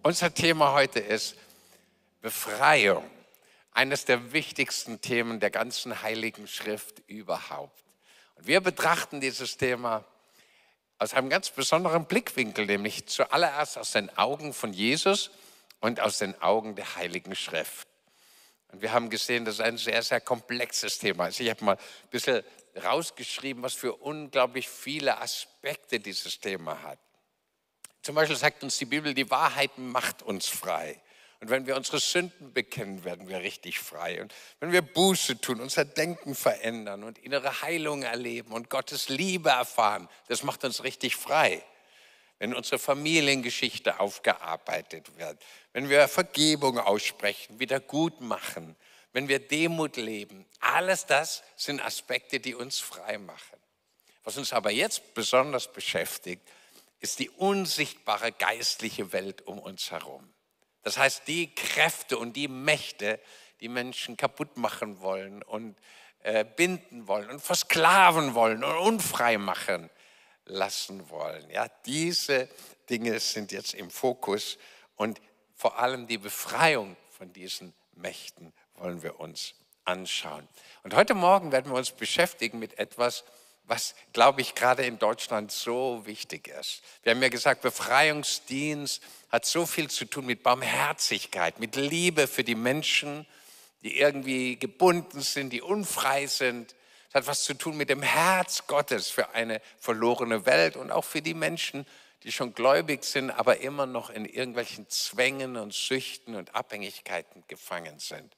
Unser Thema heute ist Befreiung. Eines der wichtigsten Themen der ganzen Heiligen Schrift überhaupt. Und wir betrachten dieses Thema aus einem ganz besonderen Blickwinkel, nämlich zuallererst aus den Augen von Jesus und aus den Augen der Heiligen Schrift. Und wir haben gesehen, das ist ein sehr, sehr komplexes Thema. Also ich habe mal ein bisschen rausgeschrieben, was für unglaublich viele Aspekte dieses Thema hat. Zum Beispiel sagt uns die Bibel, die Wahrheit macht uns frei. Und wenn wir unsere Sünden bekennen, werden wir richtig frei. Und wenn wir Buße tun, unser Denken verändern und innere Heilung erleben und Gottes Liebe erfahren, das macht uns richtig frei. Wenn unsere Familiengeschichte aufgearbeitet wird, wenn wir Vergebung aussprechen, wieder gut machen, wenn wir Demut leben, alles das sind Aspekte, die uns frei machen. Was uns aber jetzt besonders beschäftigt, ist die unsichtbare geistliche Welt um uns herum. Das heißt, die Kräfte und die Mächte, die Menschen kaputt machen wollen und binden wollen und versklaven wollen und unfrei machen lassen wollen. Ja, diese Dinge sind jetzt im Fokus und vor allem die Befreiung von diesen Mächten wollen wir uns anschauen. Und heute Morgen werden wir uns beschäftigen mit etwas, was, glaube ich, gerade in Deutschland so wichtig ist. Wir haben ja gesagt, Befreiungsdienst hat so viel zu tun mit Barmherzigkeit, mit Liebe für die Menschen, die irgendwie gebunden sind, die unfrei sind. Es hat was zu tun mit dem Herz Gottes für eine verlorene Welt und auch für die Menschen, die schon gläubig sind, aber immer noch in irgendwelchen Zwängen und Süchten und Abhängigkeiten gefangen sind.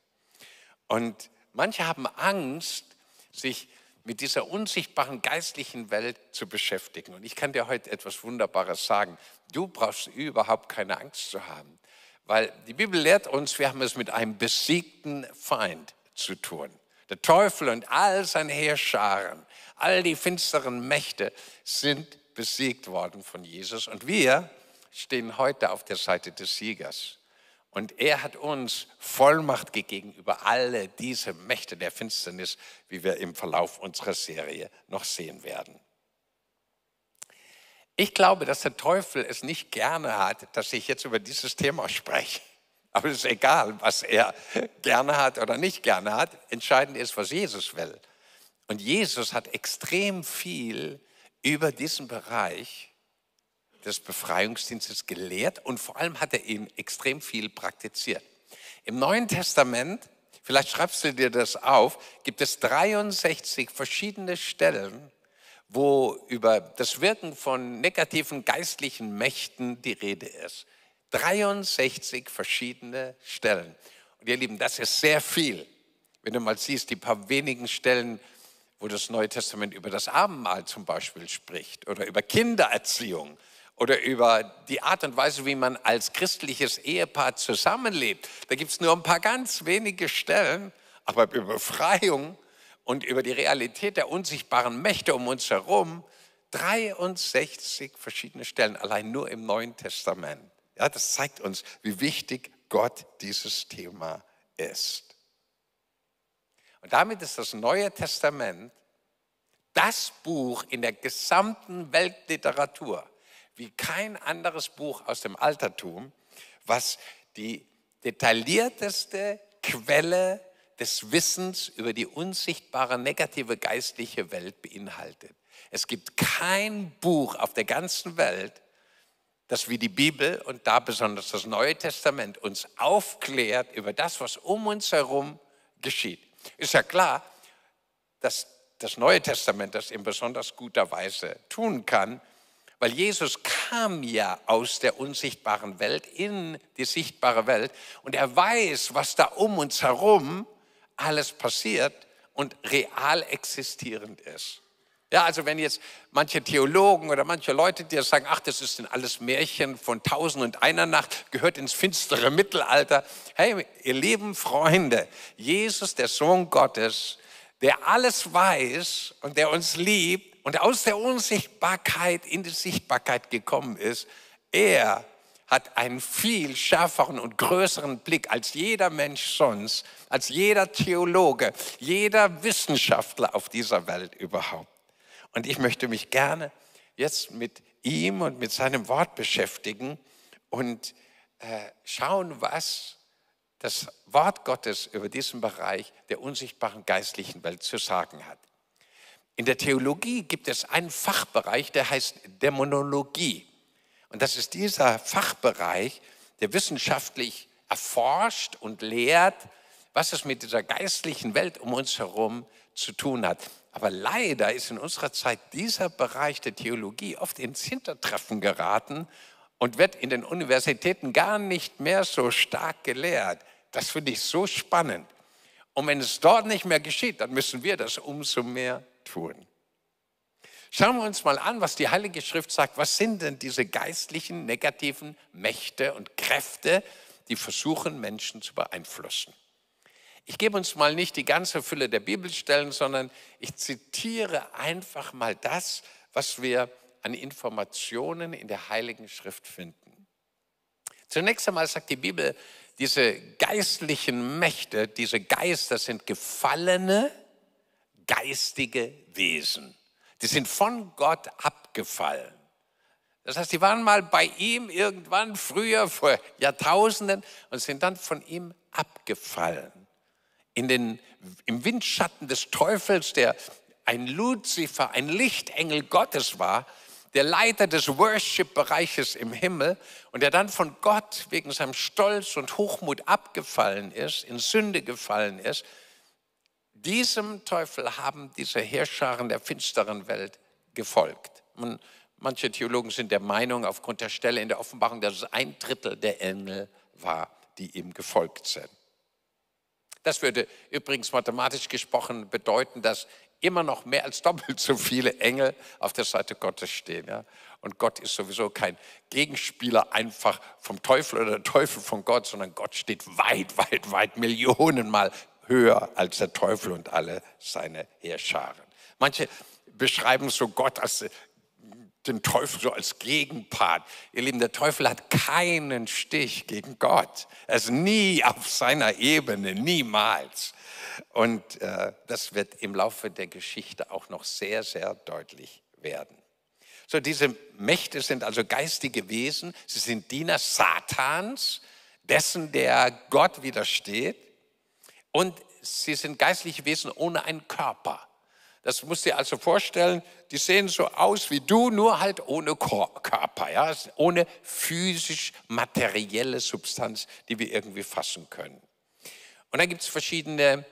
Und manche haben Angst, sich mit dieser unsichtbaren geistlichen Welt zu beschäftigen. Und ich kann dir heute etwas Wunderbares sagen. Du brauchst überhaupt keine Angst zu haben, weil die Bibel lehrt uns, wir haben es mit einem besiegten Feind zu tun. Der Teufel und all seine Heerscharen, all die finsteren Mächte sind besiegt worden von Jesus. Und wir stehen heute auf der Seite des Siegers. Und er hat uns Vollmacht gegeben über alle diese Mächte der Finsternis, wie wir im Verlauf unserer Serie noch sehen werden. Ich glaube, dass der Teufel es nicht gerne hat, dass ich jetzt über dieses Thema spreche. Aber es ist egal, was er gerne hat oder nicht gerne hat. Entscheidend ist, was Jesus will. Und Jesus hat extrem viel über diesen Bereich des Befreiungsdienstes gelehrt und vor allem hat er ihn extrem viel praktiziert. Im Neuen Testament, vielleicht schreibst du dir das auf, gibt es 63 verschiedene Stellen, wo über das Wirken von negativen geistlichen Mächten die Rede ist. 63 verschiedene Stellen. Und ihr Lieben, das ist sehr viel. Wenn du mal siehst, die paar wenigen Stellen, wo das Neue Testament über das Abendmahl zum Beispiel spricht oder über Kindererziehung oder über die Art und Weise, wie man als christliches Ehepaar zusammenlebt. Da gibt es nur ein paar ganz wenige Stellen, aber über Befreiung und über die Realität der unsichtbaren Mächte um uns herum, 63 verschiedene Stellen, allein nur im Neuen Testament. Ja, das zeigt uns, wie wichtig Gott dieses Thema ist. Und damit ist das Neue Testament das Buch in der gesamten Weltliteratur, wie kein anderes Buch aus dem Altertum, was die detaillierteste Quelle des Wissens über die unsichtbare negative geistliche Welt beinhaltet. Es gibt kein Buch auf der ganzen Welt, das wie die Bibel und da besonders das Neue Testament uns aufklärt über das, was um uns herum geschieht. Ist ja klar, dass das Neue Testament das in besonders guter Weise tun kann, weil Jesus kam ja aus der unsichtbaren Welt in die sichtbare Welt und er weiß, was da um uns herum alles passiert und real existierend ist. Ja, also wenn jetzt manche Theologen oder manche Leute dir sagen, ach, das ist denn alles Märchen von 1001 Nacht, gehört ins finstere Mittelalter. Hey, ihr lieben Freunde, Jesus, der Sohn Gottes, der alles weiß und der uns liebt und aus der Unsichtbarkeit in die Sichtbarkeit gekommen ist, er hat einen viel schärferen und größeren Blick als jeder Mensch sonst, als jeder Theologe, jeder Wissenschaftler auf dieser Welt überhaupt. Und ich möchte mich gerne jetzt mit ihm und mit seinem Wort beschäftigen und schauen, was das Wort Gottes über diesen Bereich der unsichtbaren geistlichen Welt zu sagen hat. In der Theologie gibt es einen Fachbereich, der heißt Dämonologie. Und das ist dieser Fachbereich, der wissenschaftlich erforscht und lehrt, was es mit dieser geistlichen Welt um uns herum zu tun hat. Aber leider ist in unserer Zeit dieser Bereich der Theologie oft ins Hintertreffen geraten und wird in den Universitäten gar nicht mehr so stark gelehrt. Das finde ich so spannend. Und wenn es dort nicht mehr geschieht, dann müssen wir das umso mehr tun. Schauen wir uns mal an, was die Heilige Schrift sagt. Was sind denn diese geistlichen, negativen Mächte und Kräfte, die versuchen, Menschen zu beeinflussen? Ich gebe uns mal nicht die ganze Fülle der Bibelstellen, sondern ich zitiere einfach mal das, was wir an Informationen in der Heiligen Schrift finden. Zunächst einmal sagt die Bibel, diese geistlichen Mächte, diese Geister sind gefallene, geistige Wesen. Die sind von Gott abgefallen. Das heißt, die waren mal bei ihm irgendwann früher, vor Jahrtausenden, und sind dann von ihm abgefallen. Im Windschatten des Teufels, der ein Luzifer, ein Lichtengel Gottes war, der Leiter des Worship-Bereiches im Himmel und der dann von Gott wegen seinem Stolz und Hochmut abgefallen ist, in Sünde gefallen ist. Diesem Teufel haben diese Heerscharen der finsteren Welt gefolgt. Manche Theologen sind der Meinung, aufgrund der Stelle in der Offenbarung, dass es 1/3 der Engel war, die ihm gefolgt sind. Das würde übrigens mathematisch gesprochen bedeuten, dass immer noch mehr als doppelt so viele Engel auf der Seite Gottes stehen. Ja? Und Gott ist sowieso kein Gegenspieler einfach vom Teufel oder der Teufel von Gott, sondern Gott steht weit, weit, weit Millionenmal höher als der Teufel und alle seine Heerscharen. Manche beschreiben so Gott als den Teufel so als Gegenpart. Ihr Lieben, der Teufel hat keinen Stich gegen Gott. Er ist nie auf seiner Ebene, niemals. Und das wird im Laufe der Geschichte auch noch sehr, sehr deutlich werden. So, diese Mächte sind also geistige Wesen. Sie sind Diener Satans, dessen der Gott widersteht. Und sie sind geistliche Wesen ohne einen Körper. Das musst du dir also vorstellen, die sehen so aus wie du, nur halt ohne Körper, ja? Ohne physisch-materielle Substanz, die wir irgendwie fassen können. Und dann gibt es verschiedene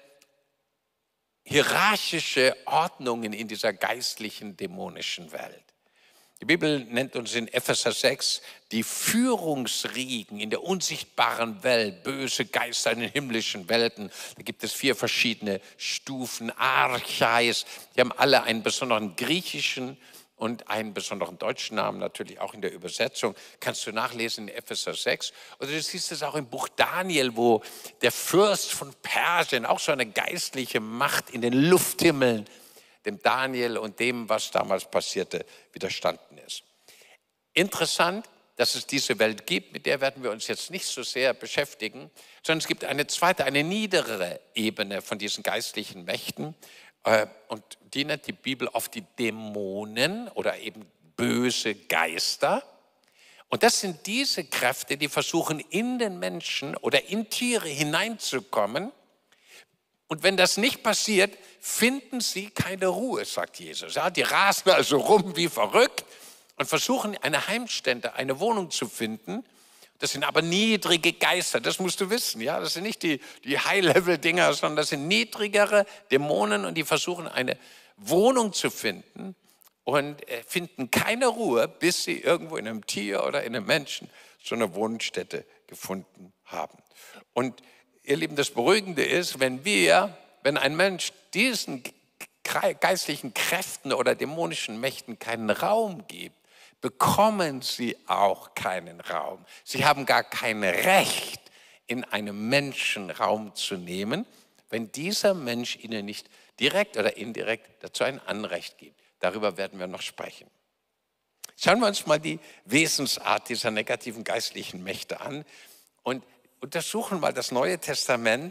hierarchische Ordnungen in dieser geistlichen, dämonischen Welt. Die Bibel nennt uns in Epheser 6 die Führungsriegen in der unsichtbaren Welt, böse Geister in den himmlischen Welten. Da gibt es 4 verschiedene Stufen, Archais. Die haben alle einen besonderen griechischen und einen besonderen deutschen Namen, natürlich auch in der Übersetzung. Kannst du nachlesen in Epheser 6. Oder du siehst es auch im Buch Daniel, wo der Fürst von Persien, auch so eine geistliche Macht in den Lufthimmeln, dem Daniel und dem, was damals passierte, widerstanden ist. Interessant, dass es diese Welt gibt, mit der werden wir uns jetzt nicht so sehr beschäftigen, sondern es gibt eine zweite, eine niedere Ebene von diesen geistlichen Mächten und die nennt die Bibel oft die Dämonen oder eben böse Geister. Und das sind diese Kräfte, die versuchen, in den Menschen oder in Tiere hineinzukommen. Und wenn das nicht passiert, finden sie keine Ruhe, sagt Jesus. Ja, die rasen also rum wie verrückt und versuchen eine Heimstätte, eine Wohnung zu finden. Das sind aber niedrige Geister, das musst du wissen. Ja? Das sind nicht die High-Level-Dinger, sondern das sind niedrigere Dämonen und die versuchen eine Wohnung zu finden und finden keine Ruhe, bis sie irgendwo in einem Tier oder in einem Menschen so eine Wohnstätte gefunden haben. Und ihr Lieben, das Beruhigende ist, wenn ein Mensch diesen geistlichen Kräften oder dämonischen Mächten keinen Raum gibt, bekommen sie auch keinen Raum. Sie haben gar kein Recht, in einem Menschen Raum zu nehmen, wenn dieser Mensch ihnen nicht direkt oder indirekt dazu ein Anrecht gibt. Darüber werden wir noch sprechen. Schauen wir uns mal die Wesensart dieser negativen geistlichen Mächte an und untersuchen mal das Neue Testament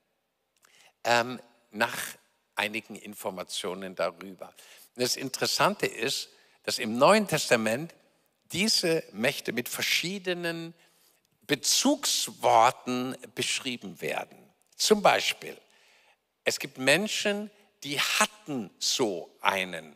nach einigen Informationen darüber. Und das Interessante ist, dass im Neuen Testament diese Mächte mit verschiedenen Bezugsworten beschrieben werden. Zum Beispiel, es gibt Menschen, die hatten so einen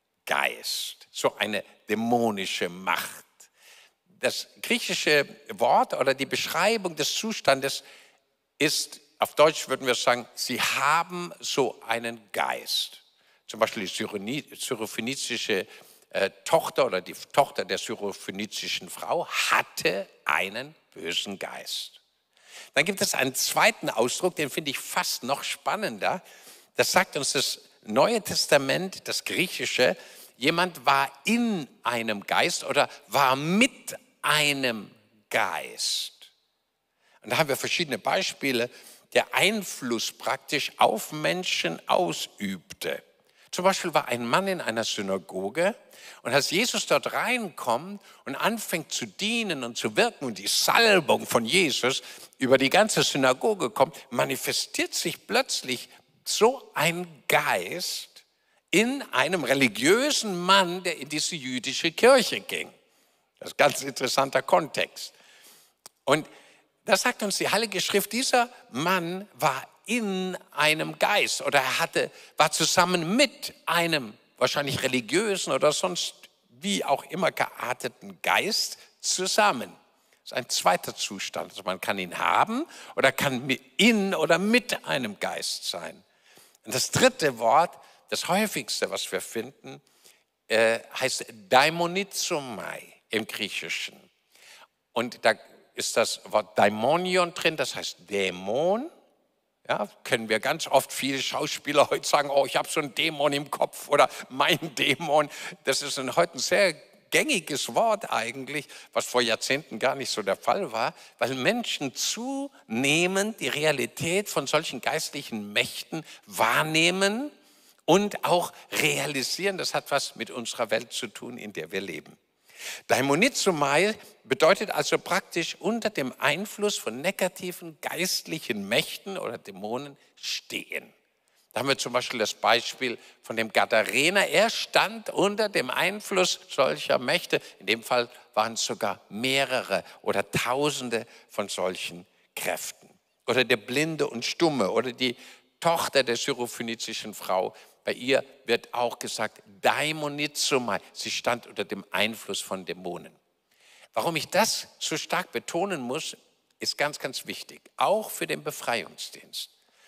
Geist, so eine dämonische Macht. Das griechische Wort oder die Beschreibung des Zustandes ist, auf Deutsch würden wir sagen, sie haben so einen Geist. Zum Beispiel die syrophönizische Tochter oder die Tochter der syrophönizischen Frau hatte einen bösen Geist. Dann gibt es einen zweiten Ausdruck, den finde ich fast noch spannender. Das sagt uns das Neue Testament, das Griechische. Jemand war in einem Geist oder war mit einem Geist. Und da haben wir verschiedene Beispiele, der Einfluss praktisch auf Menschen ausübte. Zum Beispiel war ein Mann in einer Synagoge und als Jesus dort reinkommt und anfängt zu dienen und zu wirken und die Salbung von Jesus über die ganze Synagoge kommt, manifestiert sich plötzlich so ein Geist in einem religiösen Mann, der in diese jüdische Kirche ging. Das ist ein ganz interessanter Kontext. Und da sagt uns die Heilige Schrift, dieser Mann war in einem Geist oder war zusammen mit einem wahrscheinlich religiösen oder sonst wie auch immer gearteten Geist zusammen. Das ist ein zweiter Zustand. Also man kann ihn haben oder kann in oder mit einem Geist sein. Und das dritte Wort, das häufigste, was wir finden, heißt Daimonizomai im Griechischen. Und da ist das Wort Daimonion drin, das heißt Dämon. Ja, können wir ganz oft, viele Schauspieler heute sagen, oh, ich habe so einen Dämon im Kopf oder mein Dämon. Das ist heute ein sehr gängiges Wort eigentlich, was vor Jahrzehnten gar nicht so der Fall war, weil Menschen zunehmend die Realität von solchen geistlichen Mächten wahrnehmen und auch realisieren. Das hat was mit unserer Welt zu tun, in der wir leben. Daimonizomai bedeutet also praktisch unter dem Einfluss von negativen geistlichen Mächten oder Dämonen stehen. Da haben wir zum Beispiel das Beispiel von dem Gadarener. Er stand unter dem Einfluss solcher Mächte. In dem Fall waren es sogar mehrere oder Tausende von solchen Kräften. Oder der Blinde und Stumme oder die Tochter der syrophönizischen Frau. Bei ihr wird auch gesagt, Daimonizomai. Sie stand unter dem Einfluss von Dämonen. Warum ich das so stark betonen muss, ist ganz, ganz wichtig. Auch für den Befreiungsdienst.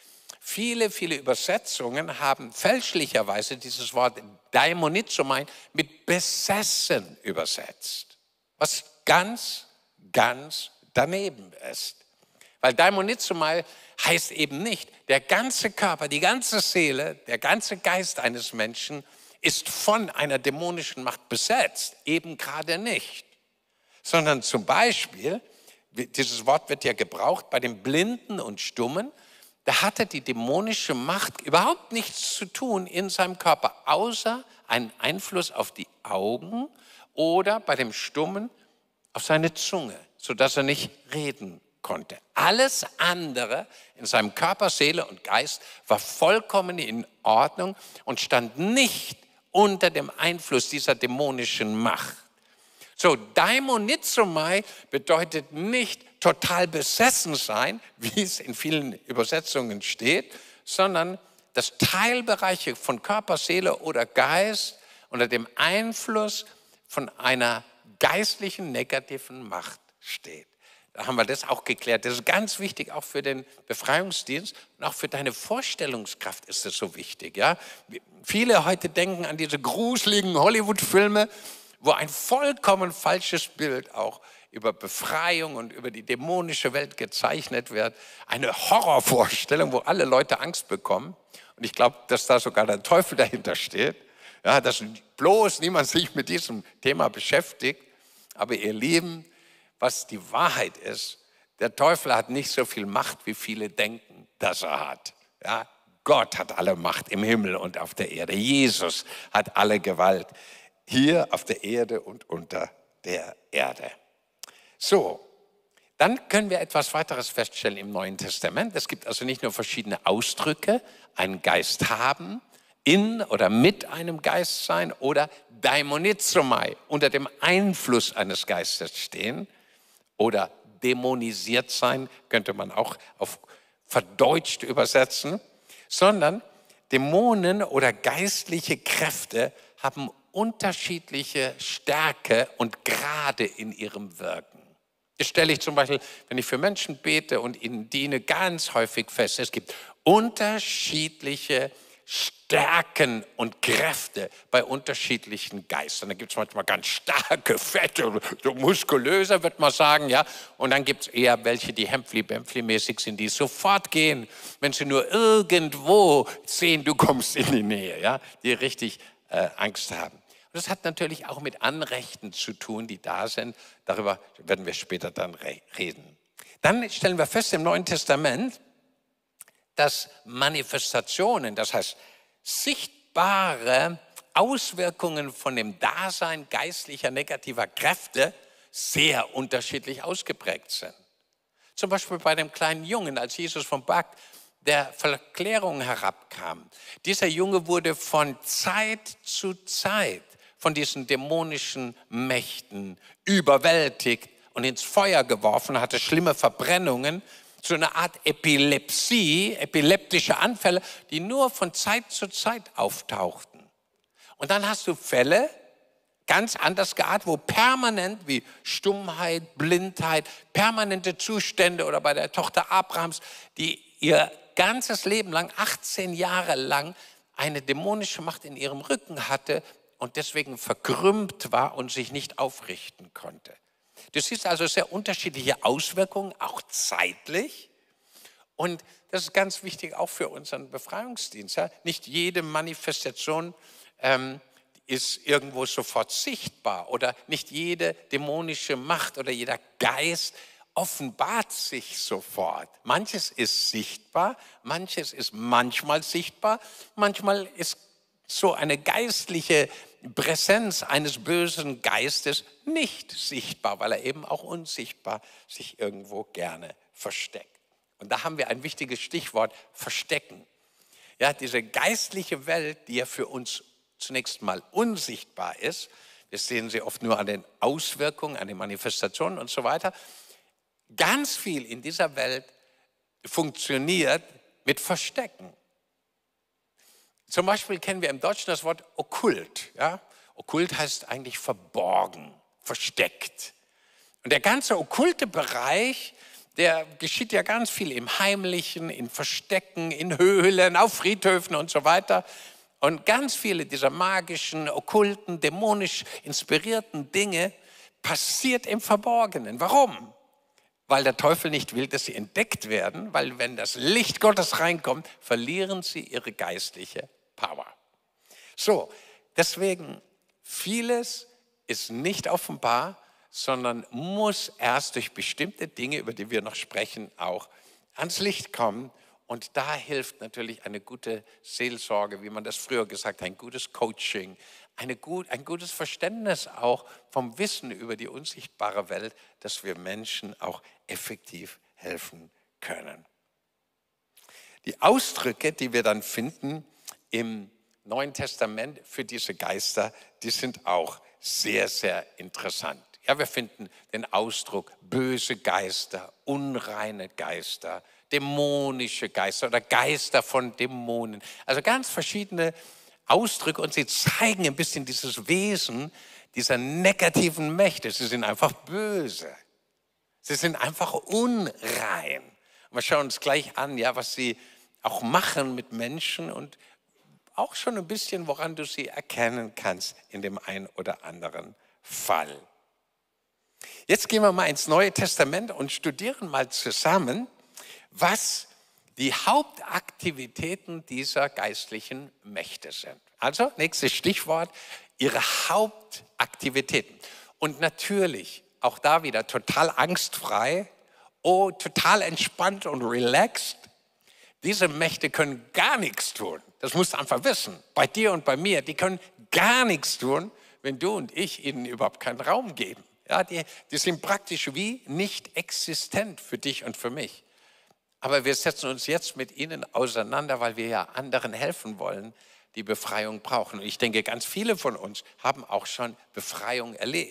Viele, viele Übersetzungen haben fälschlicherweise dieses Wort Daimonizomai mit besessen übersetzt. Was ganz, ganz daneben ist. Weil Daimonizomai heißt eben nicht, der ganze Körper, die ganze Seele, der ganze Geist eines Menschen ist von einer dämonischen Macht besetzt. Eben gerade nicht. Sondern zum Beispiel, dieses Wort wird ja gebraucht bei den Blinden und Stummen, da hatte die dämonische Macht überhaupt nichts zu tun in seinem Körper, außer einen Einfluss auf die Augen oder bei dem Stummen auf seine Zunge, sodass er nicht reden konnte. Alles andere in seinem Körper, Seele und Geist war vollkommen in Ordnung und stand nicht unter dem Einfluss dieser dämonischen Macht. So, Daimonizomai bedeutet nicht total besessen sein, wie es in vielen Übersetzungen steht, sondern dass Teilbereiche von Körper, Seele oder Geist unter dem Einfluss von einer geistlichen negativen Macht steht. Da haben wir das auch geklärt. Das ist ganz wichtig, auch für den Befreiungsdienst und auch für deine Vorstellungskraft ist das so wichtig. Ja? Viele heute denken an diese gruseligen Hollywood-Filme, wo ein vollkommen falsches Bild auch über Befreiung und über die dämonische Welt gezeichnet wird. Eine Horrorvorstellung, wo alle Leute Angst bekommen. Und ich glaube, dass da sogar der Teufel dahinter steht. Ja, dass bloß niemand sich mit diesem Thema beschäftigt. Aber ihr Lieben, was die Wahrheit ist, der Teufel hat nicht so viel Macht, wie viele denken, dass er hat. Ja, Gott hat alle Macht im Himmel und auf der Erde. Jesus hat alle Gewalt hier auf der Erde und unter der Erde. So, dann können wir etwas weiteres feststellen im Neuen Testament. Es gibt also nicht nur verschiedene Ausdrücke, einen Geist haben, in oder mit einem Geist sein oder Daimonizomai, unter dem Einfluss eines Geistes stehen oder dämonisiert sein, könnte man auch auf verdeutscht übersetzen, sondern Dämonen oder geistliche Kräfte haben unterschiedliche Stärke und Grade in ihrem Wirken. Das stelle ich zum Beispiel, wenn ich für Menschen bete und ihnen diene, ganz häufig fest. Es gibt unterschiedliche Stärken und Kräfte bei unterschiedlichen Geistern. Da gibt es manchmal ganz starke, fette, so muskulöser, wird man sagen, ja. Und dann gibt es eher welche, die Hempfli-Bempfli-mäßig sind, die sofort gehen, wenn sie nur irgendwo sehen, du kommst in die Nähe, ja, die richtig Angst haben. Und das hat natürlich auch mit Anrechten zu tun, die da sind. Darüber werden wir später dann reden. Dann stellen wir fest im Neuen Testament, dass Manifestationen, das heißt sichtbare Auswirkungen von dem Dasein geistlicher negativer Kräfte sehr unterschiedlich ausgeprägt sind. Zum Beispiel bei dem kleinen Jungen, als Jesus vom Berg der Verklärung herabkam. Dieser Junge wurde von Zeit zu Zeit von diesen dämonischen Mächten überwältigt und ins Feuer geworfen, hatte schlimme Verbrennungen, so eine Art Epilepsie, epileptische Anfälle, die nur von Zeit zu Zeit auftauchten. Und dann hast du Fälle, ganz anders geartet, wo permanent wie Stummheit, Blindheit, permanente Zustände oder bei der Tochter Abrahams, die ihr ganzes Leben lang, 18 Jahre lang, eine dämonische Macht in ihrem Rücken hatte und deswegen verkrümmt war und sich nicht aufrichten konnte. Du siehst also sehr unterschiedliche Auswirkungen, auch zeitlich. Und das ist ganz wichtig auch für unseren Befreiungsdienst. Ja? Nicht jede Manifestation ist irgendwo sofort sichtbar oder nicht jede dämonische Macht oder jeder Geist offenbart sich sofort. Manches ist sichtbar, manches ist manchmal sichtbar, manchmal ist so eine geistliche Präsenz eines bösen Geistes nicht sichtbar, weil er eben auch unsichtbar sich irgendwo gerne versteckt. Und da haben wir ein wichtiges Stichwort, verstecken. Ja, diese geistliche Welt, die ja für uns zunächst mal unsichtbar ist, wir sehen sie oft nur an den Auswirkungen, an den Manifestationen und so weiter. Ganz viel in dieser Welt funktioniert mit Verstecken. Zum Beispiel kennen wir im Deutschen das Wort okkult. Ja? Okkult heißt eigentlich verborgen, versteckt. Und der ganze okkulte Bereich, der geschieht ja ganz viel im Heimlichen, in Verstecken, in Höhlen, auf Friedhöfen und so weiter. Und ganz viele dieser magischen, okkulten, dämonisch inspirierten Dinge passiert im Verborgenen. Warum? Weil der Teufel nicht will, dass sie entdeckt werden, weil wenn das Licht Gottes reinkommt, verlieren sie ihre geistliche Power. So, deswegen, vieles ist nicht offenbar, sondern muss erst durch bestimmte Dinge, über die wir noch sprechen, auch ans Licht kommen. Und da hilft natürlich eine gute Seelsorge, wie man das früher gesagt hat, ein gutes Coaching, ein gutes Verständnis auch vom Wissen über die unsichtbare Welt, dass wir Menschen auch effektiv helfen können. Die Ausdrücke, die wir dann finden im Neuen Testament für diese Geister, die sind auch sehr, sehr interessant. Ja, wir finden den Ausdruck böse Geister, unreine Geister, dämonische Geister oder Geister von Dämonen. Also ganz verschiedene Ausdrücke und sie zeigen ein bisschen dieses Wesen dieser negativen Mächte. Sie sind einfach böse. Sie sind einfach unrein. Und wir schauen uns gleich an, ja, was sie auch machen mit Menschen und auch schon ein bisschen, woran du sie erkennen kannst in dem einen oder anderen Fall. Jetzt gehen wir mal ins Neue Testament und studieren mal zusammen, was die Hauptaktivitäten dieser geistlichen Mächte sind. Also, nächstes Stichwort, ihre Hauptaktivitäten. Und natürlich, auch da wieder total angstfrei, total entspannt und relaxed. Diese Mächte können gar nichts tun. Das musst du einfach wissen. Bei dir und bei mir, die können gar nichts tun, wenn du und ich ihnen überhaupt keinen Raum geben. Ja, die sind praktisch wie nicht existent für dich und für mich. Aber wir setzen uns jetzt mit ihnen auseinander, weil wir ja anderen helfen wollen, die Befreiung brauchen. Und ich denke, ganz viele von uns haben auch schon Befreiung erlebt.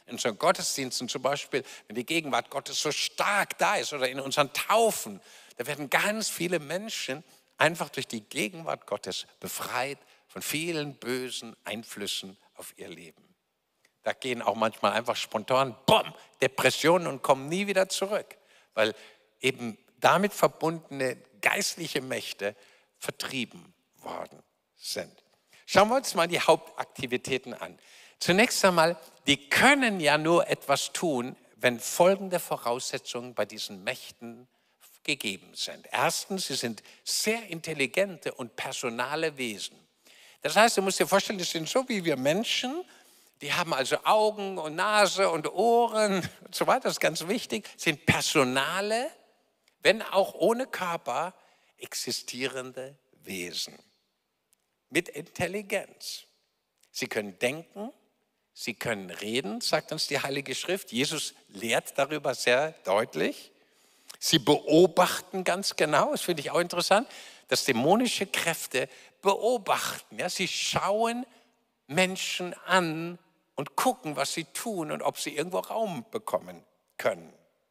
In unseren Gottesdiensten zum Beispiel, wenn die Gegenwart Gottes so stark da ist oder in unseren Taufen, da werden ganz viele Menschen einfach durch die Gegenwart Gottes befreit von vielen bösen Einflüssen auf ihr Leben. Da gehen auch manchmal einfach spontan, bumm, Depressionen und kommen nie wieder zurück, weil eben damit verbundene geistliche Mächte vertrieben worden sind. Schauen wir uns mal die Hauptaktivitäten an. Zunächst einmal, die können ja nur etwas tun, wenn folgende Voraussetzungen bei diesen Mächten gegeben sind. Erstens, sie sind sehr intelligente und personale Wesen. Das heißt, du musst dir vorstellen, die sind so wie wir Menschen, die haben also Augen und Nase und Ohren und so weiter, das ist ganz wichtig, sind personale, wenn auch ohne Körper, existierende Wesen mit Intelligenz. Sie können denken, sie können reden, sagt uns die Heilige Schrift. Jesus lehrt darüber sehr deutlich. Sie beobachten ganz genau, das finde ich auch interessant, dass dämonische Kräfte beobachten. Ja, sie schauen Menschen an und gucken, was sie tun und ob sie irgendwo Raum bekommen können.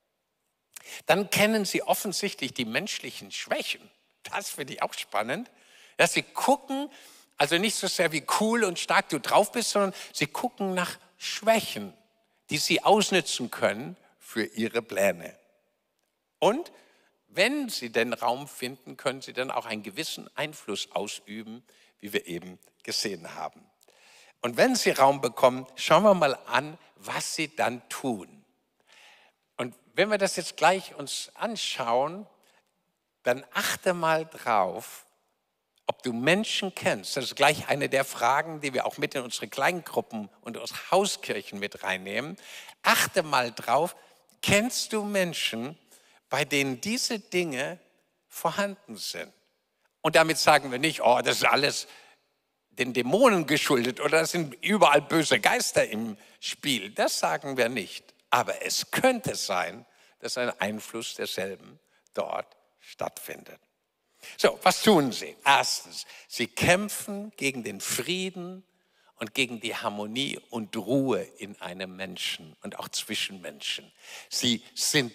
Dann kennen sie offensichtlich die menschlichen Schwächen. Das finde ich auch spannend. Ja, sie gucken also nicht so sehr, wie cool und stark du drauf bist, sondern sie gucken nach Schwächen, die sie ausnutzen können für ihre Pläne. Und wenn sie den Raum finden, können sie dann auch einen gewissen Einfluss ausüben, wie wir eben gesehen haben. Und wenn sie Raum bekommen, schauen wir mal an, was sie dann tun. Und wenn wir das jetzt gleich uns anschauen, dann achte mal drauf, ob du Menschen kennst. Das ist gleich eine der Fragen, die wir auch mit in unsere Kleingruppen und unsere Hauskirchen mit reinnehmen. Achte mal drauf, kennst du Menschen, bei denen diese Dinge vorhanden sind? Und damit sagen wir nicht, oh, das ist alles den Dämonen geschuldet oder es sind überall böse Geister im Spiel. Das sagen wir nicht. Aber es könnte sein, dass ein Einfluss derselben dort stattfindet. So, was tun sie? Erstens, sie kämpfen gegen den Frieden und gegen die Harmonie und Ruhe in einem Menschen und auch zwischen Menschen. Sie sind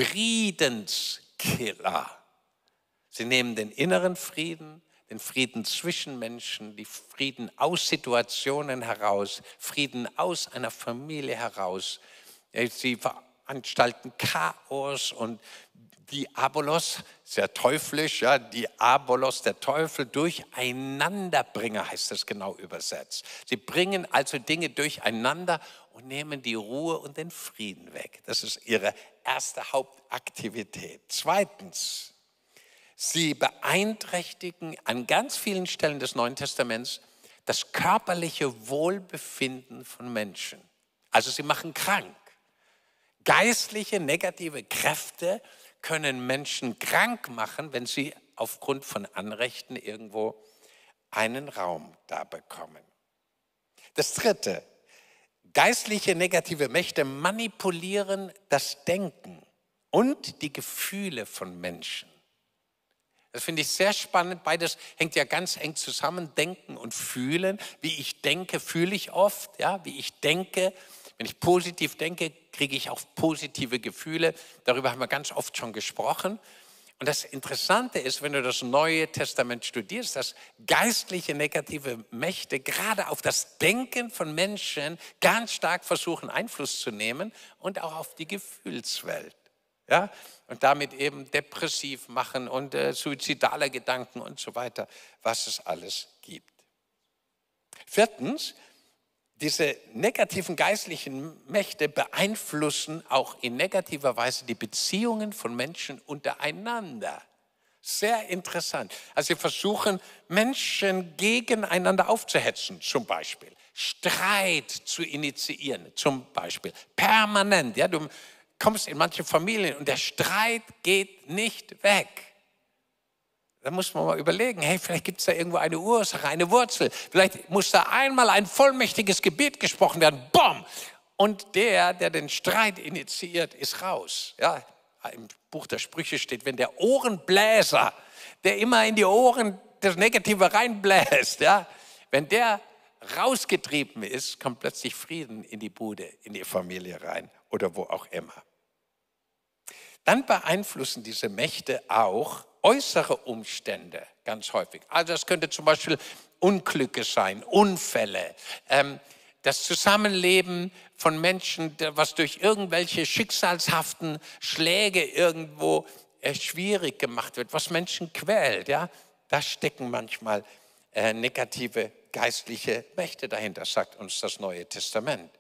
Friedenskiller. Sie nehmen den inneren Frieden, den Frieden zwischen Menschen, die Frieden aus Situationen heraus, Frieden aus einer Familie heraus. Sie veranstalten Chaos und Diabolos, sehr teuflisch, ja, Diabolos, der Teufel, Durcheinanderbringer heißt das genau übersetzt. Sie bringen also Dinge durcheinander und nehmen die Ruhe und den Frieden weg. Das ist ihre erste Hauptaktivität. Zweitens, sie beeinträchtigen an ganz vielen Stellen des Neuen Testaments das körperliche Wohlbefinden von Menschen. Also sie machen krank. Geistliche, negative Kräfte können Menschen krank machen, wenn sie aufgrund von Anrechten irgendwo einen Raum da bekommen. Das Dritte, geistliche negative Mächte manipulieren das Denken und die Gefühle von Menschen. Das finde ich sehr spannend. Beides hängt ja ganz eng zusammen, Denken und Fühlen. Wie ich denke, fühle ich oft. Ja? Wie ich denke, wenn ich positiv denke, kriege ich auch positive Gefühle. Darüber haben wir ganz oft schon gesprochen. Und das Interessante ist, wenn du das Neue Testament studierst, dass geistliche negative Mächte gerade auf das Denken von Menschen ganz stark versuchen, Einfluss zu nehmen und auch auf die Gefühlswelt. Ja? Und damit eben depressiv machen und suizidale Gedanken und so weiter, was es alles gibt. Viertens, diese negativen geistlichen Mächte beeinflussen auch in negativer Weise die Beziehungen von Menschen untereinander. Sehr interessant. Also sie versuchen, Menschen gegeneinander aufzuhetzen, zum Beispiel. Streit zu initiieren, zum Beispiel. Permanent. Ja, du kommst in manche Familien und der Streit geht nicht weg. Da muss man mal überlegen, hey, vielleicht gibt es da irgendwo eine Ursache, eine Wurzel. Vielleicht muss da einmal ein vollmächtiges Gebet gesprochen werden. Boom! Und der den Streit initiiert, ist raus. Ja, im Buch der Sprüche steht, wenn der Ohrenbläser, der immer in die Ohren das Negative reinbläst, ja, wenn der rausgetrieben ist, kommt plötzlich Frieden in die Bude, in die Familie rein oder wo auch immer. Dann beeinflussen diese Mächte auch äußere Umstände ganz häufig. Also das könnte zum Beispiel Unglücke sein, Unfälle, das Zusammenleben von Menschen, was durch irgendwelche schicksalshaften Schläge irgendwo schwierig gemacht wird, was Menschen quält. Ja? Da stecken manchmal negative geistliche Mächte dahinter, sagt uns das Neue Testament.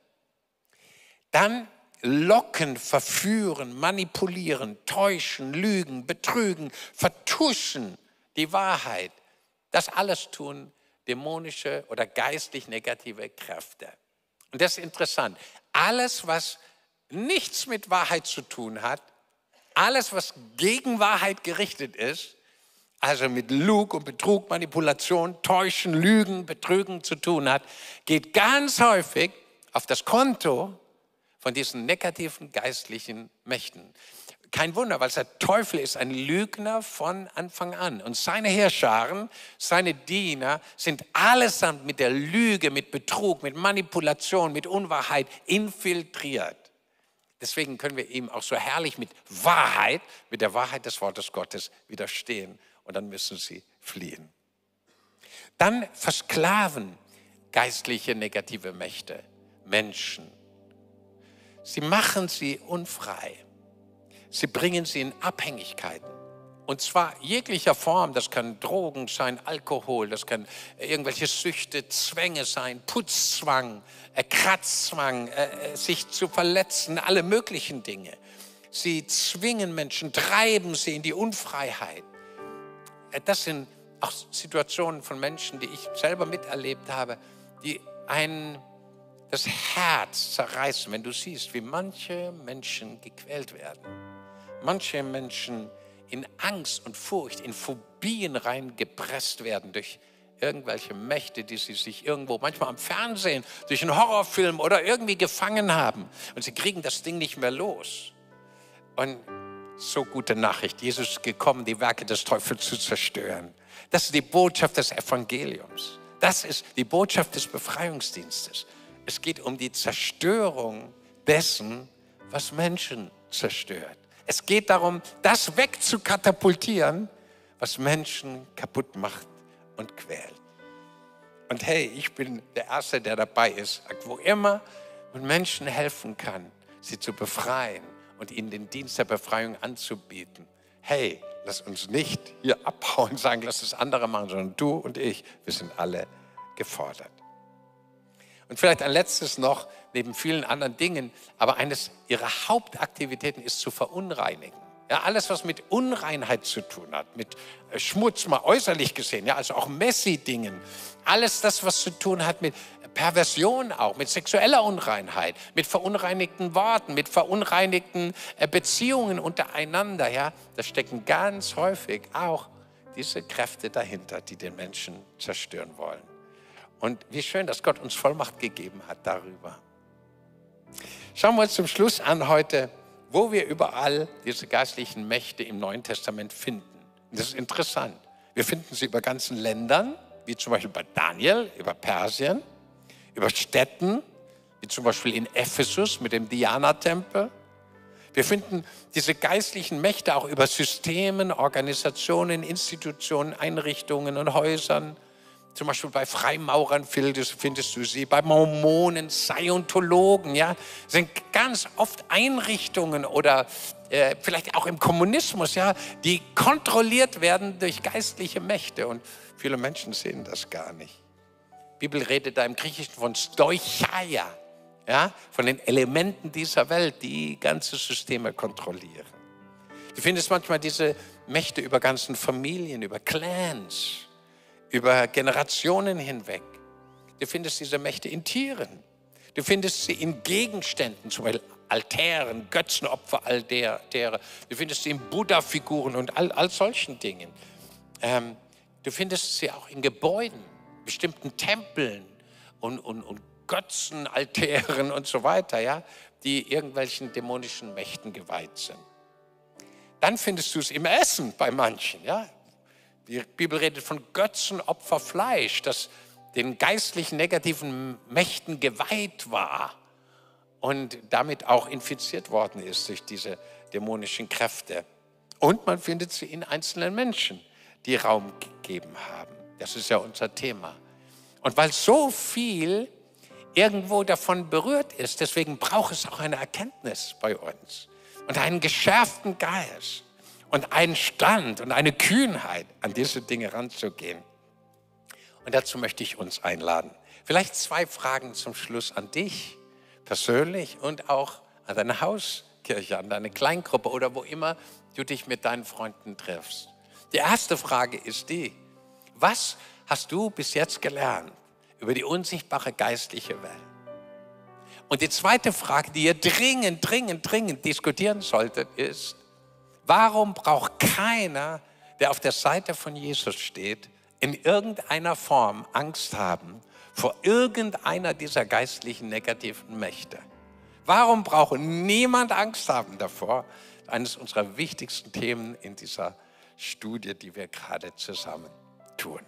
Dann locken, verführen, manipulieren, täuschen, lügen, betrügen, vertuschen die Wahrheit. Das alles tun dämonische oder geistlich negative Kräfte. Und das ist interessant. Alles, was nichts mit Wahrheit zu tun hat, alles, was gegen Wahrheit gerichtet ist, also mit Lug und Betrug, Manipulation, Täuschen, Lügen, Betrügen zu tun hat, geht ganz häufig auf das Konto von diesen negativen geistlichen Mächten. Kein Wunder, weil der Teufel ist ein Lügner von Anfang an. Und seine Heerscharen, seine Diener sind allesamt mit der Lüge, mit Betrug, mit Manipulation, mit Unwahrheit infiltriert. Deswegen können wir ihm auch so herrlich mit Wahrheit, mit der Wahrheit des Wortes Gottes widerstehen. Und dann müssen sie fliehen. Dann versklaven geistliche negative Mächte Menschen. Sie machen sie unfrei. Sie bringen sie in Abhängigkeiten. Und zwar jeglicher Form. Das kann Drogen sein, Alkohol, das kann irgendwelche Süchte, Zwänge sein, Putzzwang, Kratzzwang, sich zu verletzen, alle möglichen Dinge. Sie zwingen Menschen, treiben sie in die Unfreiheit. Das sind auch Situationen von Menschen, die ich selber miterlebt habe, die das Herz zerreißen, wenn du siehst, wie manche Menschen gequält werden. Manche Menschen in Angst und Furcht, in Phobien reingepresst werden durch irgendwelche Mächte, die sie sich irgendwo, manchmal am Fernsehen, durch einen Horrorfilm oder irgendwie gefangen haben. Und sie kriegen das Ding nicht mehr los. Und so gute Nachricht, Jesus ist gekommen, die Werke des Teufels zu zerstören. Das ist die Botschaft des Evangeliums. Das ist die Botschaft des Befreiungsdienstes. Es geht um die Zerstörung dessen, was Menschen zerstört. Es geht darum, das wegzukatapultieren, was Menschen kaputt macht und quält. Und hey, ich bin der Erste, der dabei ist, wo immer man Menschen helfen kann, sie zu befreien und ihnen den Dienst der Befreiung anzubieten. Hey, lass uns nicht hier abhauen und sagen, lass es andere machen, sondern du und ich, wir sind alle gefordert. Und vielleicht ein letztes noch, neben vielen anderen Dingen, aber eines ihrer Hauptaktivitäten ist zu verunreinigen. Ja, alles, was mit Unreinheit zu tun hat, mit Schmutz, mal äußerlich gesehen, ja, also auch Messi-Dingen. Alles das, was zu tun hat mit Perversion auch, mit sexueller Unreinheit, mit verunreinigten Worten, mit verunreinigten Beziehungen untereinander. Ja, da stecken ganz häufig auch diese Kräfte dahinter, die den Menschen zerstören wollen. Und wie schön, dass Gott uns Vollmacht gegeben hat darüber. Schauen wir uns zum Schluss an heute, wo wir überall diese geistlichen Mächte im Neuen Testament finden. Und das ist interessant. Wir finden sie über ganzen Ländern, wie zum Beispiel bei Daniel, über Persien, über Städten, wie zum Beispiel in Ephesus mit dem Diana-Tempel. Wir finden diese geistlichen Mächte auch über Systemen, Organisationen, Institutionen, Einrichtungen und Häusern. Zum Beispiel bei Freimaurern findest du sie, bei Mormonen, Scientologen, ja, sind ganz oft Einrichtungen oder vielleicht auch im Kommunismus, ja, die kontrolliert werden durch geistliche Mächte und viele Menschen sehen das gar nicht. Die Bibel redet da im Griechischen von Stoicheia, ja, von den Elementen dieser Welt, die ganze Systeme kontrollieren. Du findest manchmal diese Mächte über ganzen Familien, über Clans, über Generationen hinweg. Du findest diese Mächte in Tieren. Du findest sie in Gegenständen, zum Beispiel Altären, Götzenopfer, Altäre. Du findest sie in Buddha-Figuren und all solchen Dingen. Du findest sie auch in Gebäuden, bestimmten Tempeln und Götzenaltären und so weiter, ja, die irgendwelchen dämonischen Mächten geweiht sind. Dann findest du es im Essen bei manchen, ja. Die Bibel redet von Götzenopferfleisch, das den geistlichen negativen Mächten geweiht war und damit auch infiziert worden ist durch diese dämonischen Kräfte. Und man findet sie in einzelnen Menschen, die Raum gegeben haben. Das ist ja unser Thema. Und weil so viel irgendwo davon berührt ist, deswegen braucht es auch eine Erkenntnis bei uns und einen geschärften Geist und einen Stand und eine Kühnheit, an diese Dinge ranzugehen. Und dazu möchte ich uns einladen. Vielleicht 2 Fragen zum Schluss an dich persönlich und auch an deine Hauskirche, an deine Kleingruppe oder wo immer du dich mit deinen Freunden triffst. Die erste Frage ist die: Was hast du bis jetzt gelernt über die unsichtbare geistliche Welt? Und die zweite Frage, die ihr dringend diskutieren solltet, ist: Warum braucht keiner, der auf der Seite von Jesus steht, in irgendeiner Form Angst haben vor irgendeiner dieser geistlichen negativen Mächte? Warum braucht niemand Angst haben davor? Eines unserer wichtigsten Themen in dieser Studie, die wir gerade zusammen tun.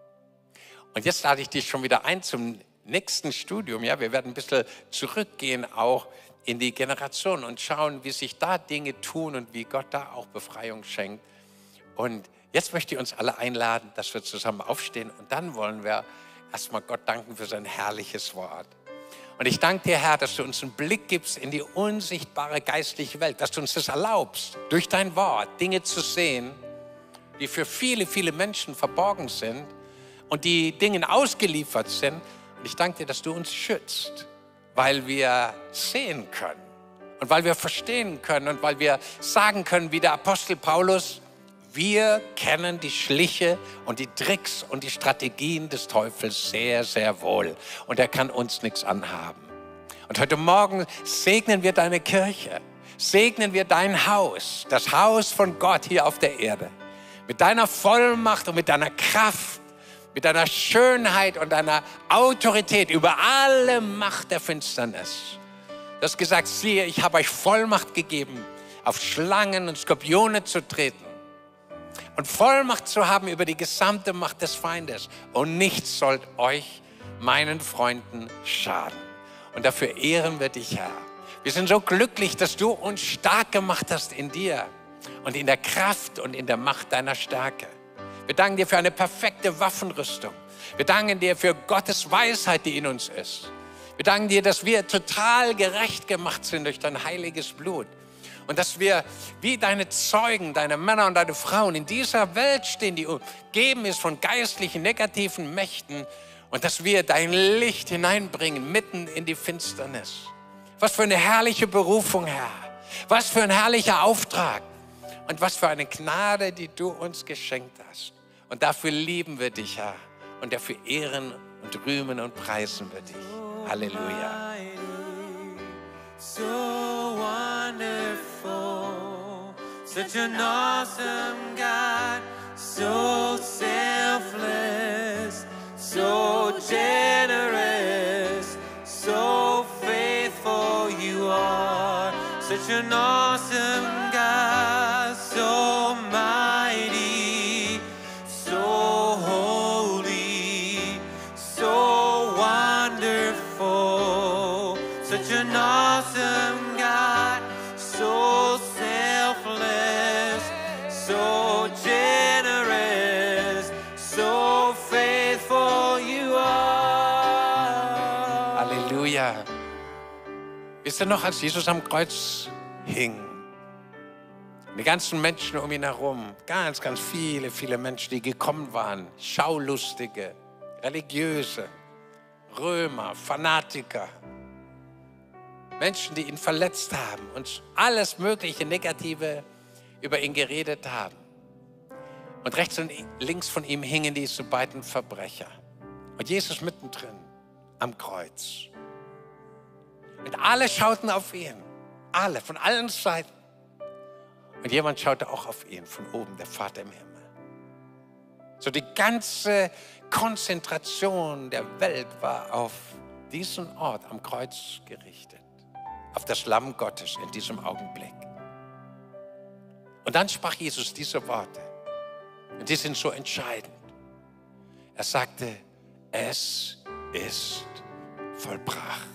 Und jetzt lade ich dich schon wieder ein zum nächsten Studium. Ja, wir werden ein bisschen zurückgehen auch in die Generation und schauen, wie sich da Dinge tun und wie Gott da auch Befreiung schenkt. Und jetzt möchte ich uns alle einladen, dass wir zusammen aufstehen und dann wollen wir erstmal Gott danken für sein herrliches Wort. Und ich danke dir, Herr, dass du uns einen Blick gibst in die unsichtbare geistliche Welt, dass du uns das erlaubst, durch dein Wort Dinge zu sehen, die für viele, viele Menschen verborgen sind und die Dingen ausgeliefert sind. Und ich danke dir, dass du uns schützt, weil wir sehen können und weil wir verstehen können und weil wir sagen können, wie der Apostel Paulus: Wir kennen die Schliche und die Tricks und die Strategien des Teufels sehr, sehr wohl. Und er kann uns nichts anhaben. Und heute Morgen segnen wir deine Kirche, segnen wir dein Haus, das Haus von Gott hier auf der Erde. Mit deiner Vollmacht und mit deiner Kraft, mit deiner Schönheit und deiner Autorität über alle Macht der Finsternis. Du hast gesagt: Siehe, ich habe euch Vollmacht gegeben, auf Schlangen und Skorpione zu treten und Vollmacht zu haben über die gesamte Macht des Feindes. Und nichts soll euch, meinen Freunden, schaden. Und dafür ehren wir dich, Herr. Wir sind so glücklich, dass du uns stark gemacht hast in dir und in der Kraft und in der Macht deiner Stärke. Wir danken dir für eine perfekte Waffenrüstung. Wir danken dir für Gottes Weisheit, die in uns ist. Wir danken dir, dass wir total gerecht gemacht sind durch dein heiliges Blut. Und dass wir wie deine Zeugen, deine Männer und deine Frauen in dieser Welt stehen, die umgeben ist von geistlichen, negativen Mächten. Und dass wir dein Licht hineinbringen mitten in die Finsternis. Was für eine herrliche Berufung, Herr. Was für ein herrlicher Auftrag. Und was für eine Gnade, die du uns geschenkt hast. Und dafür lieben wir dich, Herr. Und dafür ehren und rühmen und preisen wir dich. Halleluja. So wonderful, such an awesome God, so selfless, so generous, so faithful you are, such an awesome God, so mighty, so holy, so wonderful, such an awesome God, so selfless, so generous, so faithful you are. Halleluja. Wisst ihr noch, als Jesus am Kreuz hing? Die ganzen Menschen um ihn herum, ganz viele, viele Menschen, die gekommen waren, Schaulustige, Religiöse, Römer, Fanatiker, Menschen, die ihn verletzt haben und alles mögliche Negative über ihn geredet haben. Und rechts und links von ihm hingen diese beiden Verbrecher. Und Jesus mittendrin am Kreuz. Und alle schauten auf ihn. Alle, von allen Seiten. Und jemand schaute auch auf ihn von oben, der Vater im Himmel. So die ganze Konzentration der Welt war auf diesen Ort am Kreuz gerichtet. Auf das Lamm Gottes in diesem Augenblick. Und dann sprach Jesus diese Worte. Und die sind so entscheidend. Er sagte: es ist vollbracht.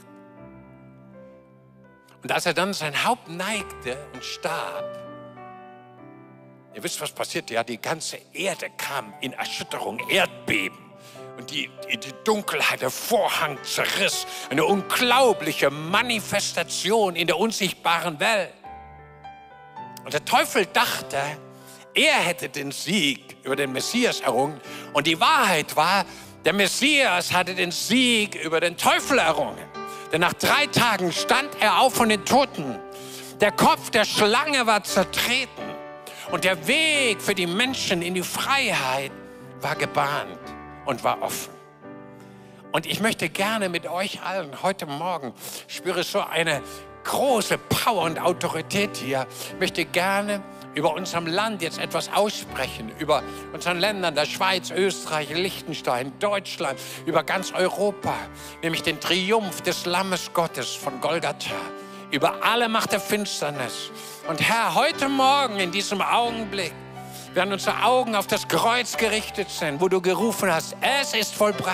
Und als er dann sein Haupt neigte und starb, ihr wisst, was passiert? Ja, die ganze Erde kam in Erschütterung, Erdbeben. Und die Dunkelheit, der Vorhang zerriss. Eine unglaubliche Manifestation in der unsichtbaren Welt. Und der Teufel dachte, er hätte den Sieg über den Messias errungen. Und die Wahrheit war, der Messias hatte den Sieg über den Teufel errungen. Denn nach 3 Tagen stand er auf von den Toten. Der Kopf der Schlange war zertreten. Und der Weg für die Menschen in die Freiheit war gebahnt und war offen. Und ich möchte gerne mit euch allen heute Morgen, ich spüre so eine große Power und Autorität hier, ich möchte gerne über unserem Land jetzt etwas aussprechen, über unseren Ländern, der Schweiz, Österreich, Liechtenstein, Deutschland, über ganz Europa, nämlich den Triumph des Lammes Gottes von Golgatha, über alle Macht der Finsternis. Und Herr, heute Morgen in diesem Augenblick, während unsere Augen auf das Kreuz gerichtet sind, wo du gerufen hast, es ist vollbracht.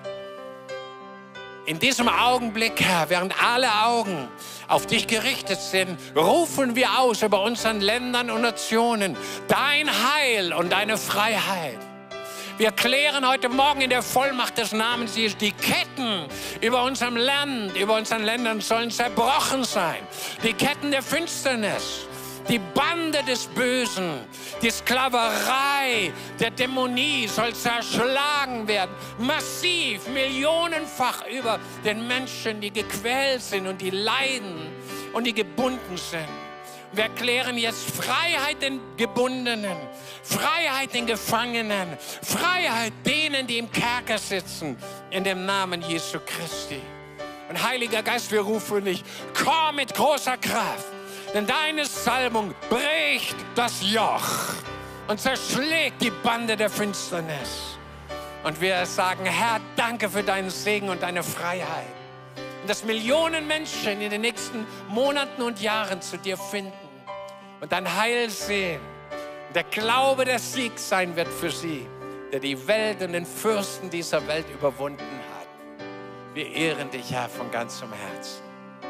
In diesem Augenblick, Herr, während alle Augen auf dich gerichtet sind, rufen wir aus über unseren Ländern und Nationen dein Heil und deine Freiheit. Wir klären heute Morgen in der Vollmacht des Namens Jesu, die Ketten über unserem Land, über unseren Ländern sollen zerbrochen sein. Die Ketten der Finsternis, die Bande des Bösen, die Sklaverei der Dämonie soll zerschlagen werden. Massiv, millionenfach über den Menschen, die gequält sind und die leiden und die gebunden sind. Wir erklären jetzt Freiheit den Gebundenen, Freiheit den Gefangenen, Freiheit denen, die im Kerker sitzen, in dem Namen Jesu Christi. Und Heiliger Geist, wir rufen dich, komm mit großer Kraft. Denn deine Salbung bricht das Joch und zerschlägt die Bande der Finsternis. Und wir sagen, Herr, danke für deinen Segen und deine Freiheit. Und dass Millionen Menschen in den nächsten Monaten und Jahren zu dir finden und dein Heil sehen. Und der Glaube der Sieg sein wird für sie, der die Welt und den Fürsten dieser Welt überwunden hat. Wir ehren dich, Herr, von ganzem Herzen.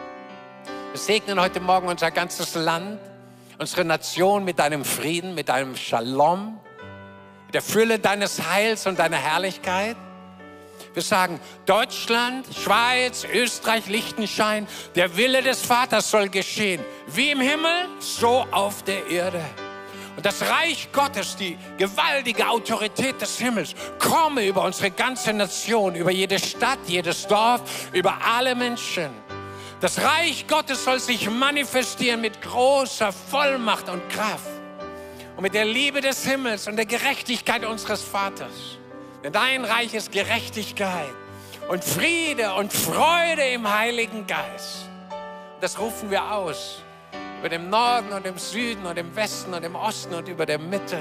Wir segnen heute Morgen unser ganzes Land, unsere Nation mit deinem Frieden, mit deinem Shalom, mit der Fülle deines Heils und deiner Herrlichkeit. Wir sagen, Deutschland, Schweiz, Österreich, Liechtenstein, der Wille des Vaters soll geschehen, wie im Himmel, so auf der Erde. Und das Reich Gottes, die gewaltige Autorität des Himmels, komme über unsere ganze Nation, über jede Stadt, jedes Dorf, über alle Menschen. Das Reich Gottes soll sich manifestieren mit großer Vollmacht und Kraft und mit der Liebe des Himmels und der Gerechtigkeit unseres Vaters. Denn dein Reich ist Gerechtigkeit und Friede und Freude im Heiligen Geist. Und das rufen wir aus über dem Norden und im Süden und im Westen und im Osten und über der Mitte.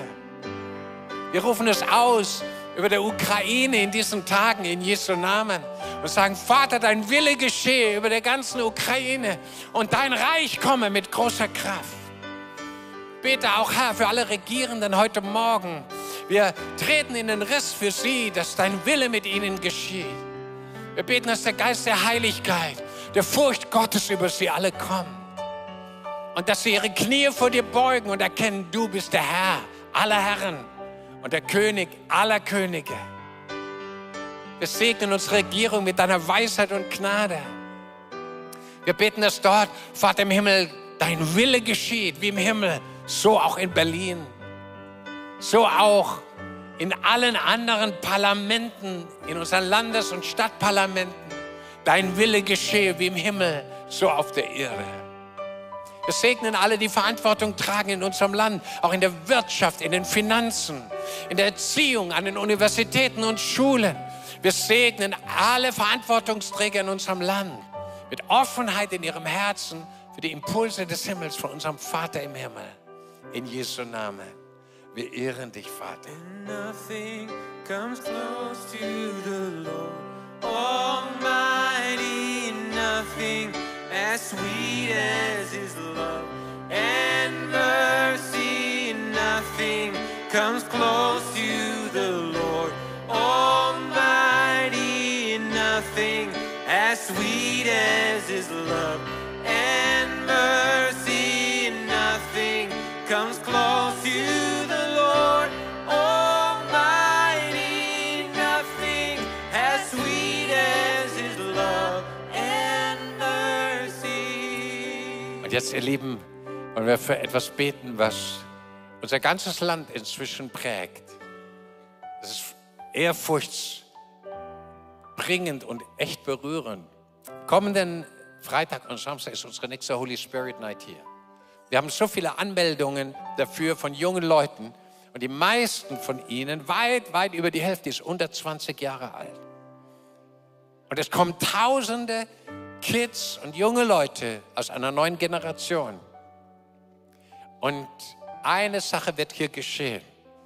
Wir rufen es aus über der Ukraine in diesen Tagen in Jesu Namen und sagen, Vater, dein Wille geschehe über der ganzen Ukraine und dein Reich komme mit großer Kraft. Bete auch, Herr, für alle Regierenden heute Morgen. Wir treten in den Riss für sie, dass dein Wille mit ihnen geschieht. Wir beten, dass der Geist der Heiligkeit, der Furcht Gottes über sie alle kommt. Und dass sie ihre Knie vor dir beugen und erkennen, du bist der Herr aller Herren und der König aller Könige. Wir segnen unsere Regierung mit deiner Weisheit und Gnade. Wir beten, dass dort, Vater im Himmel, dein Wille geschieht, wie im Himmel, so auch in Berlin, so auch in allen anderen Parlamenten, in unseren Landes- und Stadtparlamenten. Dein Wille geschehe, wie im Himmel, so auf der Erde. Wir segnen alle, die Verantwortung tragen in unserem Land, auch in der Wirtschaft, in den Finanzen, in der Erziehung, an den Universitäten und Schulen. Wir segnen alle Verantwortungsträger in unserem Land mit Offenheit in ihrem Herzen für die Impulse des Himmels von unserem Vater im Himmel. In Jesu Namen. Wir ehren dich, Vater. Nothing comes close to the Lord Almighty, nothing as sweet as His love and mercy. Nothing comes close to the Lord Almighty. as sweet as His love and mercy. Nothing comes close to the Lord Almighty. Nothing as sweet as His love and mercy. Und jetzt, ihr Lieben, wollen wir für etwas beten, was unser ganzes Land inzwischen prägt. Das ist ehrfurchtsbringend und echt berührend. Kommenden Freitag und Samstag ist unsere nächste Holy Spirit Night hier. Wir haben so viele Anmeldungen dafür von jungen Leuten und die meisten von ihnen, weit über die Hälfte, ist unter 20 Jahre alt. Und es kommen tausende Kids und junge Leute aus einer neuen Generation. Und eine Sache wird hier geschehen,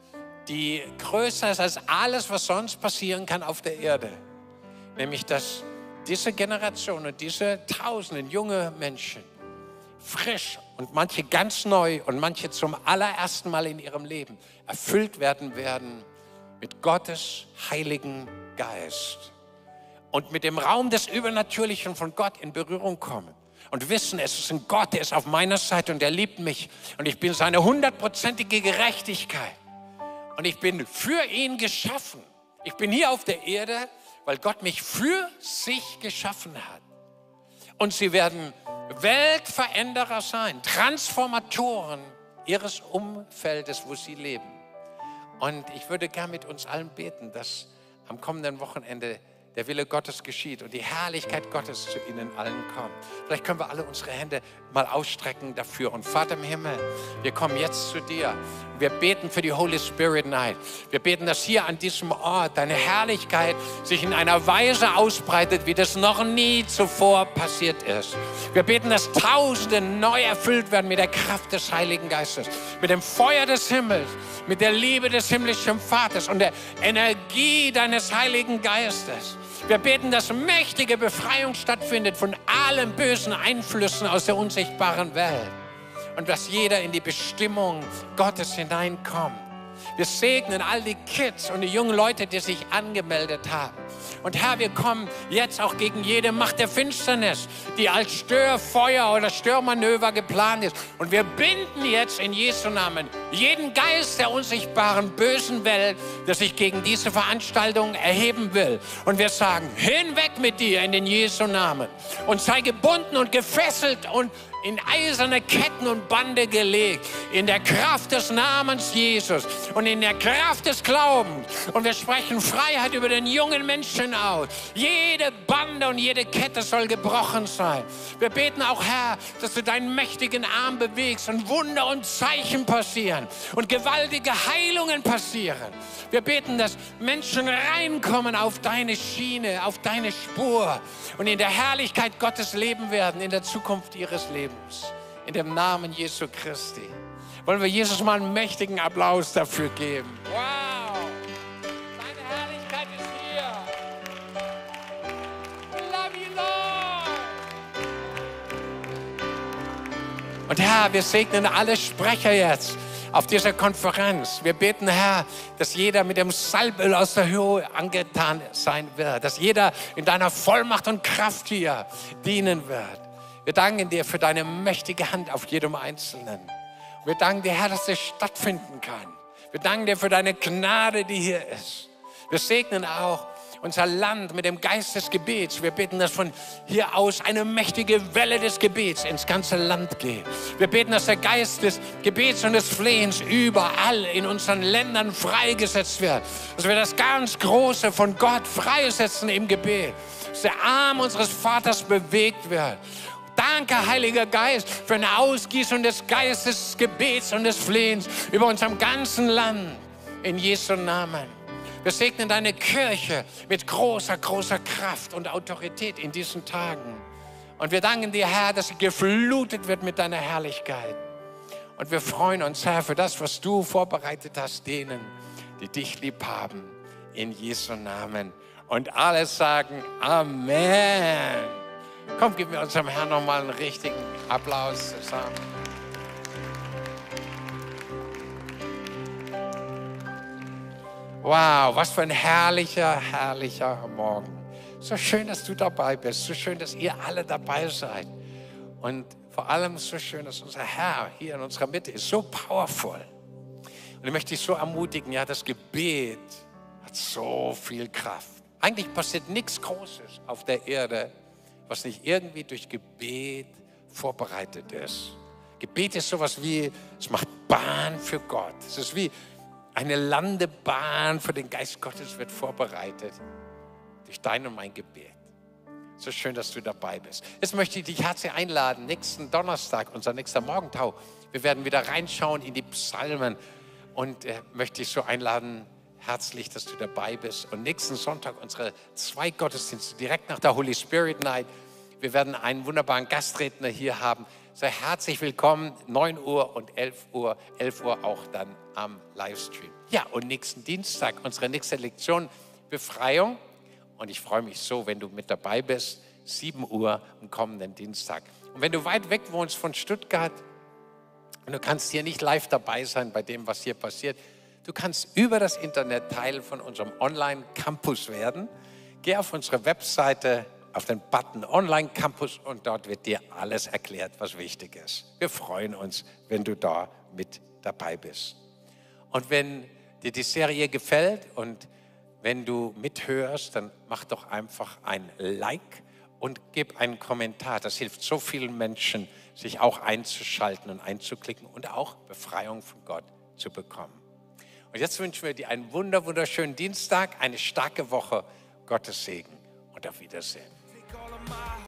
die größer ist als alles, was sonst passieren kann auf der Erde. Nämlich, dass diese Generation und diese tausenden junge Menschen frisch und manche ganz neu und manche zum allerersten Mal in ihrem Leben erfüllt werden mit Gottes Heiligen Geist und mit dem Raum des Übernatürlichen von Gott in Berührung kommen. Und wissen, es ist ein Gott, der ist auf meiner Seite und der liebt mich. Und ich bin seine 100%ige Gerechtigkeit. Und ich bin für ihn geschaffen. Ich bin hier auf der Erde, weil Gott mich für sich geschaffen hat. Und sie werden Weltveränderer sein, Transformatoren ihres Umfeldes, wo sie leben. Und ich würde gern mit uns allen beten, dass am kommenden Wochenende der Wille Gottes geschieht und die Herrlichkeit Gottes zu ihnen allen kommt. Vielleicht können wir alle unsere Hände mal ausstrecken dafür. Und Vater im Himmel, wir kommen jetzt zu dir. Wir beten für die Holy Spirit Night. Wir beten, dass hier an diesem Ort deine Herrlichkeit sich in einer Weise ausbreitet, wie das noch nie zuvor passiert ist. Wir beten, dass Tausende neu erfüllt werden mit der Kraft des Heiligen Geistes, mit dem Feuer des Himmels, mit der Liebe des himmlischen Vaters und der Energie deines Heiligen Geistes. Wir beten, dass mächtige Befreiung stattfindet von allen bösen Einflüssen aus der unsichtbaren Welt und dass jeder in die Bestimmung Gottes hineinkommt. Wir segnen all die Kids und die jungen Leute, die sich angemeldet haben. Und Herr, wir kommen jetzt auch gegen jede Macht der Finsternis, die als Störfeuer oder Störmanöver geplant ist. Und wir binden jetzt in Jesu Namen jeden Geist der unsichtbaren bösen Welt, der sich gegen diese Veranstaltung erheben will. Und wir sagen, hinweg mit dir in den Jesu Namen und sei gebunden und gefesselt und in eiserne Ketten und Bande gelegt, in der Kraft des Namens Jesus und in der Kraft des Glaubens. Und wir sprechen Freiheit über den jungen Menschen aus. Jede Bande und jede Kette soll gebrochen sein. Wir beten auch, Herr, dass du deinen mächtigen Arm bewegst und Wunder und Zeichen passieren und gewaltige Heilungen passieren. Wir beten, dass Menschen reinkommen auf deine Schiene, auf deine Spur und in der Herrlichkeit Gottes leben werden, in der Zukunft ihres Lebens. In dem Namen Jesu Christi. Wollen wir Jesus mal einen mächtigen Applaus dafür geben? Wow! Deine Herrlichkeit ist hier. Love you, Lord! Und Herr, wir segnen alle Sprecher jetzt auf dieser Konferenz. Wir beten, Herr, dass jeder mit dem Salböl aus der Höhe angetan sein wird. Dass jeder in deiner Vollmacht und Kraft hier dienen wird. Wir danken dir für deine mächtige Hand auf jedem Einzelnen. Wir danken dir, Herr, dass das stattfinden kann. Wir danken dir für deine Gnade, die hier ist. Wir segnen auch unser Land mit dem Geist des Gebets. Wir beten, dass von hier aus eine mächtige Welle des Gebets ins ganze Land geht. Wir beten, dass der Geist des Gebets und des Flehens überall in unseren Ländern freigesetzt wird. Dass wir das ganz Große von Gott freisetzen im Gebet. Dass der Arm unseres Vaters bewegt wird. Danke, Heiliger Geist, für eine Ausgießung des Geistes, des Gebets und des Flehens über unserem ganzen Land. In Jesu Namen. Wir segnen deine Kirche mit großer, großer Kraft und Autorität in diesen Tagen. Und wir danken dir, Herr, dass sie geflutet wird mit deiner Herrlichkeit. Und wir freuen uns, Herr, für das, was du vorbereitet hast, denen, die dich lieb haben. In Jesu Namen. Und alle sagen Amen. Komm, gib mir unserem Herrn nochmal einen richtigen Applaus zusammen. Wow, was für ein herrlicher, herrlicher Morgen. So schön, dass du dabei bist. So schön, dass ihr alle dabei seid. Und vor allem so schön, dass unser Herr hier in unserer Mitte ist. So powerful. Und ich möchte dich so ermutigen, ja, das Gebet hat so viel Kraft. Eigentlich passiert nichts Großes auf der Erde, was nicht irgendwie durch Gebet vorbereitet ist. Gebet ist sowas wie, es macht Bahn für Gott. Es ist wie eine Landebahn für den Geist Gottes wird vorbereitet durch dein und mein Gebet. So schön, dass du dabei bist. Jetzt möchte ich dich herzlich einladen, nächsten Donnerstag, unser nächster Morgentau. Wir werden wieder reinschauen in die Psalmen und möchte dich so einladen, herzlich, dass du dabei bist. Und nächsten Sonntag unsere 2 Gottesdienste direkt nach der Holy Spirit Night. Wir werden einen wunderbaren Gastredner hier haben. Sei herzlich willkommen, 9 Uhr und 11 Uhr auch dann am Livestream. Ja, und nächsten Dienstag, unsere nächste Lektion, Befreiung. Und ich freue mich so, wenn du mit dabei bist, 7 Uhr am kommenden Dienstag. Und wenn du weit weg wohnst von Stuttgart und du kannst hier nicht live dabei sein bei dem, was hier passiert, du kannst über das Internet Teil von unserem Online-Campus werden. Geh auf unsere Webseite, auf den Button Online-Campus und dort wird dir alles erklärt, was wichtig ist. Wir freuen uns, wenn du da mit dabei bist. Und wenn dir die Serie gefällt und wenn du mithörst, dann mach doch einfach ein Like und gib einen Kommentar. Das hilft so vielen Menschen, sich auch einzuschalten und einzuklicken und auch Befreiung von Gott zu bekommen. Und jetzt wünschen wir dir einen wunderschönen Dienstag, eine starke Woche, Gottes Segen und auf Wiedersehen.